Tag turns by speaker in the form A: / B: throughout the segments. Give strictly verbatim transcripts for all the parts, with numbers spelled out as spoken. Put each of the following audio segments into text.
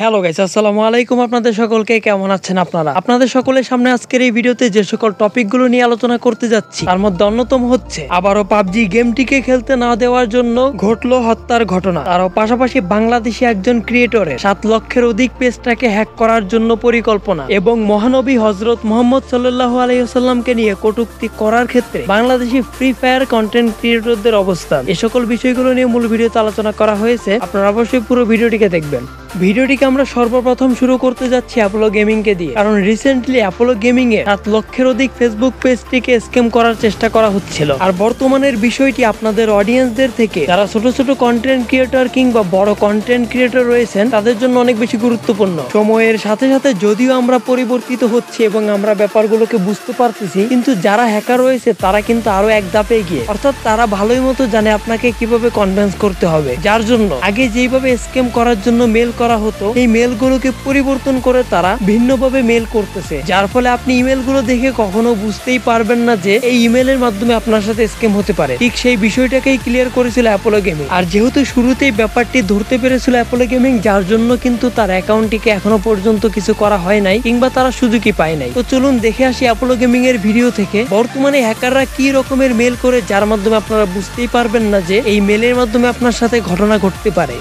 A: Hello guys, আসসালামু আলাইকুম। আপনাদের সকলকে কেমন আছেন আপনারা? আপনাদের সকলের সামনে আজকের এই ভিডিওতে যে সকল টপিকগুলো নিয়ে আলোচনা করতে যাচ্ছি তার মধ্যে অন্যতম হচ্ছে আবারও পাবজি গেমটিকে খেলতে না দেওয়ার জন্য ঘটলো হত্যার ঘটনা। তারও পাশাপাশি বাংলাদেশি একজন ক্রিয়েটরের সাত লক্ষের অধিক পেজটাকে হ্যাক করার জন্য পরিকল্পনা এবং মহানবী হযরত মুহাম্মদ সাল্লাল্লাহু আলাইহি ওয়াসাল্লামকে নিয়ে কটূক্তি করার ক্ষেত্রে বাংলাদেশি ফ্রি ফায়ার কন্টেন্ট ক্রিয়েটরদের অবস্থান, এই সকল বিষয়গুলো নিয়ে মূল ভিডিওতে আলোচনা করা হয়েছে। আপনারা অবশ্যই পুরো ভিডিওটিকে দেখবেন। ভিডিওটিকে আমরা সর্বপ্রথম শুরু করতে যাচ্ছি অ্যাপোলো গেমিং কে দিয়ে, কারণ রিসেন্টলি অ্যাপোলো গেমিং এ সাত লক্ষের অধিক ফেসবুক পেজটিকে স্ক্যাম করার চেষ্টা করা হচ্ছিল। আর বর্তমানের বিষয়টি আপনাদের অডিয়েন্সদের থেকে যারা ছোট ছোট কন্টেন্ট ক্রিয়েটর কিংবা বড় কন্টেন্ট ক্রিয়েটর রয়েছেন তাদের জন্য অনেক বেশি গুরুত্বপূর্ণ। সময়ের সাথে সাথে যদিও আমরা পরিবর্তিত হচ্ছি এবং আমরা ব্যাপারগুলোকে বুঝতে পারতেছি, কিন্তু যারা হ্যাকার রয়েছে তারা কিন্তু আরো এক ধাপে এগিয়ে, অর্থাৎ তারা ভালোই মতো জানে আপনাকে কিভাবে কনভিন্স করতে হবে। যার জন্য আগে যেভাবে স্ক্যাম করার জন্য মেল করা হতো এই মেলগুলোকে পরিবর্তন করে তারা ভিন্নভাবে মেল করতেছে, যার ফলে আপনি ইমেলগুলো দেখে কখনো বুঝতেই পারবেন না যে এই ইমেলের মাধ্যমে আপনার সাথে স্ক্যাম হতে পারে। ঠিক সেই বিষয়টাকেই ক্লিয়ার করেছিল অ্যাপোলো গেমিং। আর যেহেতু শুরুতেই ব্যাপারটি ধরতে পেরেছিল অ্যাপোলো গেমিং, যার জন্য কিন্তু তার অ্যাকাউন্টটিকে এখনো পর্যন্ত কিছু করা হয় নাই কিংবা তারা সুযোগই পায় নাই। তো চলুন দেখে আসি অ্যাপোলো গেমিং এর ভিডিও থেকে বর্তমানে হ্যাকাররা কি রকমের মেল করে, যার মাধ্যমে আপনারা বুঝতেই পারবেন না যে এই মেলের মাধ্যমে আপনার সাথে ঘটনা ঘটতে পারে।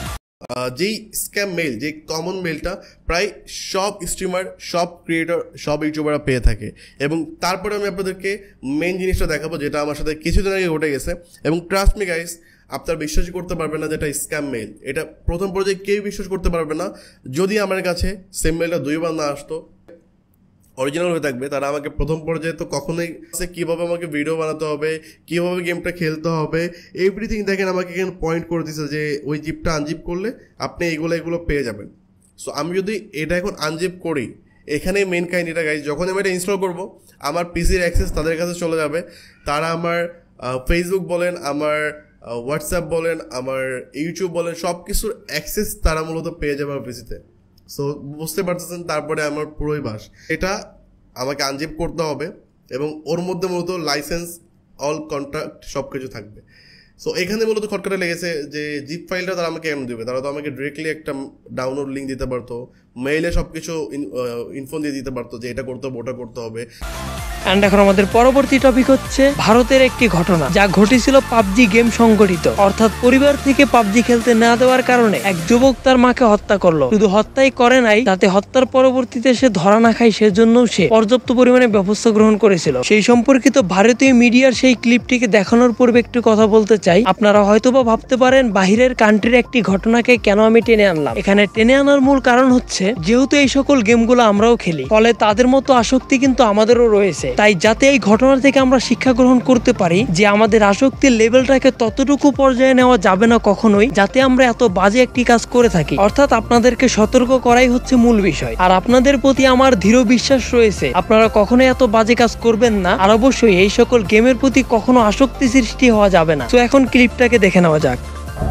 B: যেই স্ক্যাম মেল, যে কমন মেলটা প্রায় সব স্ট্রিমার, সব ক্রিয়েটর, সব ইউটিউবাররা পেয়ে থাকে। এবং তারপরে আমি আপনাদেরকে মেন জিনিসটা দেখাবো যেটা আমার সাথে কিছুদিন আগে ঘটে গেছে। এবং ট্রাস্ট মি গাইস, আপনারা বিশ্বাসই করতে পারবেন না যেটা স্ক্যাম মেল। এটা প্রথম পর্যায়ে কেউ বিশ্বাস করতে পারবে না যদি আমার কাছে সেম মেলটা দুইবার না আসতো, অরিজিনাল হয়ে থাকবে। তারা আমাকে প্রথম পর্যায়ে তো কখনোই কীভাবে আমাকে ভিডিও বানাতে হবে, কীভাবে গেমটা খেলতে হবে, এভরিথিং দেখেন আমাকে এখানে পয়েন্ট করে দিচ্ছে যে ওই জিপটা আনজিপ করলে আপনি এইগুলো এগুলো পেয়ে যাবেন। সো আমি যদি এটা এখন আনজিপ করি, এখানে মেন কাহিনিটা গাইজ, যখন আমি এটা ইনস্টল করবো আমার পিসির অ্যাক্সেস তাদের কাছে চলে যাবে। তারা আমার ফেসবুক বলেন, আমার হোয়াটসঅ্যাপ বলেন, আমার ইউটিউব বলেন, সব কিছুর অ্যাক্সেস তারা মূলত পেয়ে যাবে আমার পিসিতে। সো বুঝতে পারতেছেন তারপরে আমার পুরোই বাস। এটা আমাকে আনজিপ করতে হবে এবং ওর মধ্যে মূলত লাইসেন্স, অল কন্ট্রাক্ট সব কিছু থাকবে। সো এখানে মূলত খটখটে লেগেছে যে জিপ ফাইলটা তারা আমাকে কেন দেবে। তারা তো আমাকে ডিরেক্টলি একটা ডাউনলোড লিঙ্ক দিতে পারতো, মেইলে সব কিছু ইনফো দিয়ে দিতে পারতো যে এটা করতে হবে, ওটা করতে হবে।
A: এন্ড এখন আমাদের পরবর্তী টপিক হচ্ছে ভারতের একটি ঘটনা যা ঘটেছিল পাবজি গেম সংগঠিত, অর্থাৎ পরিবার থেকে পাবজি খেলতে না দেওয়ার কারণে এক যুবক তার মাকে হত্যা করলো। শুধু হত্যাই করে নাই, তাতে হত্যার পরবর্তীতে সে ধরা না খায় সেজন্য সে পর্যাপ্ত পরিমাণে ব্যবস্থা গ্রহণ করেছিল। সেই সম্পর্কিত ভারতীয় মিডিয়ার সেই ক্লিপটিকে দেখানোর পূর্বে একটু কথা বলতে চাই। আপনারা হয়তোবা ভাবতে পারেন বাহিরের কান্ট্রির একটি ঘটনাকে কেন আমি টেনে আনলাম। এখানে টেনে আনার মূল কারণ হচ্ছে যেহেতু এই সকল গেমগুলো আমরাও খেলি, ফলে তাদের মতো আসক্তি কিন্তু আমাদেরও রয়েছে। তাই যাতে এই ঘটনা থেকে আমরা শিক্ষা গ্রহণ করতে পারি যে আমাদের আসক্তির লেভেলটাকে ততটুকু পর্যায়ে নেওয়া যাবে না কখনোই, যাতে আমরা এত বাজে একটি কাজ করে থাকি। অর্থাৎ আপনাদেরকে সতর্ক করাই হচ্ছে মূল বিষয়। আর আপনাদের প্রতি আমার দৃঢ় বিশ্বাস রয়েছে আপনারা কখনোই এত বাজে কাজ করবেন না। আর অবশ্যই এই সকল গেমের প্রতি কখনো আসক্তি সৃষ্টি হওয়া যাবে না। তো এখন ক্লিপটাকে দেখে নেওয়া যাক।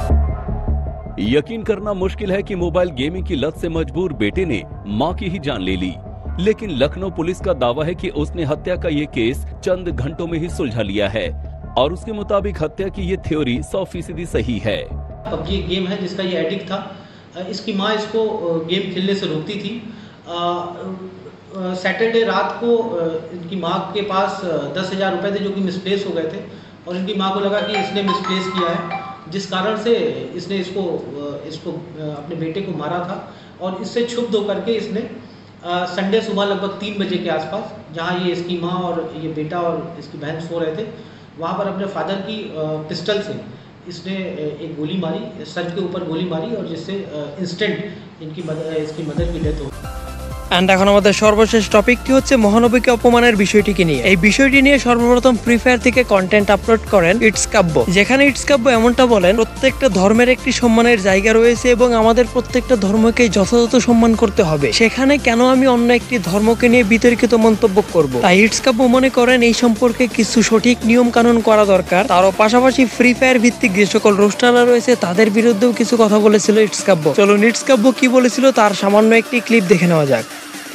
C: यकीन करना मुश्किल है कि मोबाइल गेमिंग की लत से मजबूर बेटे ने मां की ही जान ले ली, लेकिन लखनऊ पुलिस का दावा है कि उसने हत्या का ये केस चंद घंटों में ही सुलझा लिया है और उसके मुताबिक हत्या की ये थ्योरी सौ फीसदी सही है।
D: पबजी एक गेम है जिसका ये एडिक्ट था। इसकी माँ इसको गेम खेलने से रोकती थी। सैटरडे रात को इनकी माँ के पास दस हज़ार रुपये थे जो कि मिसप्लेस हो गए थे और इनकी माँ को लगा कि इसने मिसप्लेस किया है, जिस कारण से इसने इसको इसको अपने बेटे को मारा था। और इससे क्षुब्ध होकर के इसने संडे सुबह लगभग तीन बजे के आसपास, जहाँ ये इसकी माँ और ये बेटा और इसकी बहन सो रहे थे, वहाँ पर अपने फादर की पिस्टल से इसने एक गोली मारी, सर के ऊपर गोली मारी और जिससे इंस्टेंट इनकी मदर इसकी मदर की डेथ हो।
A: এন্ড এখন আমাদের সর্বশেষ টপিকটি হচ্ছে মহানবীকে অপমানের বিষয়টিকে নিয়ে। এই বিষয়টি নিয়ে সর্বপ্রথম ফ্রি ফায়ার থেকে কন্টেন্ট আপলোড করেন ইটস কাব্য, যেখানে ইটস কাব্য এমনটা বলেন প্রত্যেকটা ধর্মের একটি সম্মানের জায়গা রয়েছে এবং আমাদের প্রত্যেকটা ধর্মকে যথাযথ সম্মান করতে হবে। সেখানে কেন আমি অন্য একটি ধর্মকে নিয়ে বিতর্কিত মন্তব্য করব? তাই ইটস কাব্য মনে করেন এই সম্পর্কে কিছু সঠিক নিয়ম কানুন করা দরকার। তারও পাশাপাশি ফ্রি ফায়ার ভিত্তিক যে সকল রোস্টাররা রয়েছে তাদের বিরুদ্ধেও কিছু কথা বলেছিল ইটস কাব্য। চলুন ইটস কাব্য কি বলেছিল তার সামান্য একটি ক্লিপ দেখে নেওয়া যাক।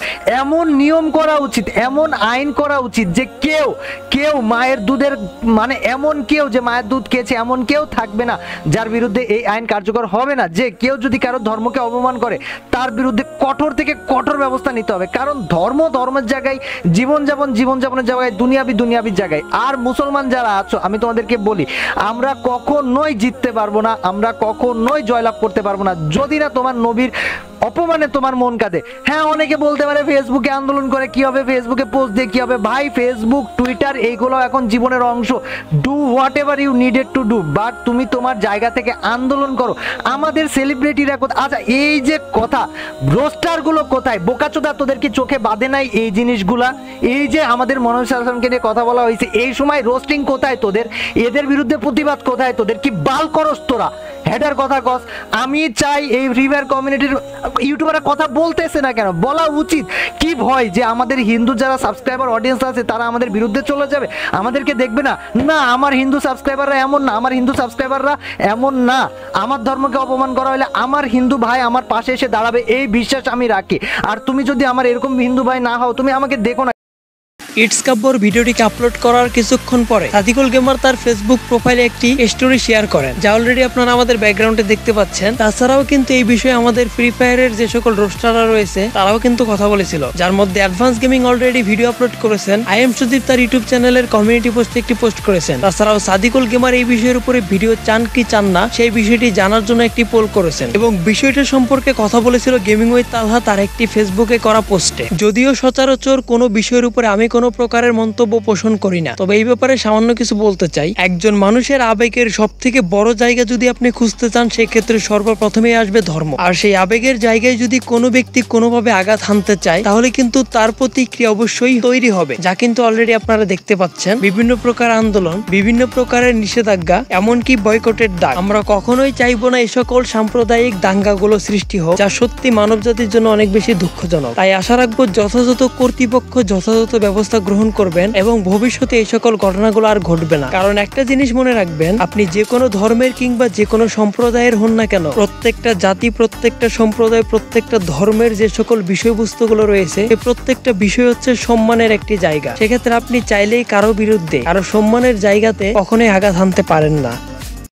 E: এমন নিয়ম করা উচিত, এমন আইন করা উচিত যে কেউ কেউ মায়ের দুধের মানে এমন কেউ যে মায়ের দুধ খেয়েছে এমন কেউ থাকবে না যার বিরুদ্ধে এই আইন কার্যকর হবে না। যে কেউ যদি কারো ধর্মকে অপমান করে তার বিরুদ্ধে কঠোর থেকে কঠোর ব্যবস্থা নিতে হবে। কারণ ধর্ম ধর্মের জায়গায়, জীবনযাপন জীবনযাপনের জায়গায়, দুনিয়াবি দুনিয়াবির জায়গায়। আর মুসলমান যারা আছো আমি তোমাদেরকে বলি, আমরা কখনোই জিততে পারবো না, আমরা কখনোই জয়লাভ করতে পারবো না যদি না তোমার নবীর অপমানে তোমার মন কাঁদে। হ্যাঁ, অনেকে বলতে পারে ফেসবুকে আন্দোলন করে কি হবে, ফেসবুকে পোস্ট দিয়ে কি হবে। ভাই, ফেসবুক টুইটার এইগুলো এখন জীবনের অংশ। Do whatever you needed to do, but তুমি তোমার জায়গা থেকে আন্দোলন করো। আমাদের সেলিব্রিটিরা কোথায়? আচ্ছা, এই যে কথা রোস্টারগুলো কোথায়? বোকাচোদা, তোদের কি চোখে বাঁধে নাই এই জিনিসগুলা? এই যে আমাদের মনোজ শাসনকে নিয়ে কথা বলা হয়েছে, এই সময় রোস্টিং কোথায় তোদের? এদের বিরুদ্ধে প্রতিবাদ কোথায় তোদের? কি বাল করস তোরা? হেডার কথা কস। আমি চাই এই রিভার কমিউনিটির ইউটিউবাররা কথা বলতেছে না কেন? বলা উচিত। কি ভয় যে আমাদের হিন্দু যারা সাবস্ক্রাইবার অডিয়েন্স আছে তারা আমাদের বিরুদ্ধে চলে যাবে, আমাদেরকে দেখবে না? না, আমার হিন্দু সাবস্ক্রাইবাররা এমন না, আমার হিন্দু সাবস্ক্রাইবাররা এমন না। আমার ধর্মকে অপমান করা হলে আমার হিন্দু ভাই আমার পাশে এসে দাঁড়াবে, এই বিশ্বাস আমি রাখি। আর তুমি যদি আমার এরকম হিন্দু ভাই না হও, তুমি আমাকে দেখো না।
A: ইটস কাব্যর ভিডিওটিকে আপলোড করার কিছুক্ষণ পরে সাদিকুল গেমার তার ফেসবুক প্রোফাইলে একটি স্টোরি শেয়ার করেন, যা অলরেডি আপনারা আমাদের ব্যাকগ্রাউন্ডে দেখতে পাচ্ছেন। তাছাড়াও কিন্তু এই বিষয়ে আমাদের ফ্রি ফায়ারের যে সকল রোস্টাররা রয়েছে তারাও কিন্তু কথা বলেছিল, যার মধ্যে advance gaming already video upload করেছেন। আই এম সুদীপ তার ইউটিউব চ্যানেলের কমিউনিটি পোস্টে একটি পোস্ট করেছেন। তাছাড়াও সাদিকুল গেমার এই বিষয়ের উপরে ভিডিও চান কি চান না সেই বিষয়টি জানার জন্য একটি পোল করেছেন এবং বিষয়টা সম্পর্কে কথা বলেছিল গেমিং উইথ তালহা তার একটি ফেসবুকে করা পোস্টে। যদিও সচরাচর কোনো বিষয়ের উপরে আমি কোনো প্রকারের মন্তব্য পোষণ করি না, তবে এই ব্যাপারে সামান্য কিছু বলতে চাই। একজন মানুষের আবেগের সব থেকে বড় জায়গা যদি আপনি খুঁজতে চান, সেই ক্ষেত্রে সর্বপ্রথমেই আসবে ধর্ম। আর সেই আবেগের জায়গায় যদি কোনো ব্যক্তি কোনোভাবে আঘাত হানতে চায় তাহলে কিন্তু তার প্রতিক্রিয়া অবশ্যই তৈরি হবে, যা কিন্তু অলরেডি আপনারা দেখতে পাচ্ছেন। বিভিন্ন প্রকার আন্দোলন, বিভিন্ন প্রকারের নিষেধাজ্ঞা, এমনকি বয়কটের ডাক। আমরা কখনোই চাইবো না এই সকল সাম্প্রদায়িক দাঙ্গাগুলো সৃষ্টি হোক, যা সত্যি মানব জাতির জন্য অনেক বেশি দুঃখজনক। তাই আশা রাখবো যথাযথ কর্তৃপক্ষ যথাযথ ব্যবস্থা গ্রহণ করবেন এবং ভবিষ্যতে এই সকল ঘটনাগুলো আর ঘটবে না। কারণ একটা জিনিস মনে রাখবেন, আপনি যে কোনো ধর্মের কিংবা যে কোনো সম্প্রদায়ের হন না কেন, প্রত্যেকটা জাতি, প্রত্যেকটা সম্প্রদায়, প্রত্যেকটা ধর্মের যে সকল বিষয়বস্তুগুলো রয়েছে এই প্রত্যেকটা বিষয় হচ্ছে সম্মানের একটি জায়গা। সেক্ষেত্রে আপনি চাইলেই কারো বিরুদ্ধে, কারো সম্মানের জায়গাতে কখনোই আঘাত হানতে পারেন না।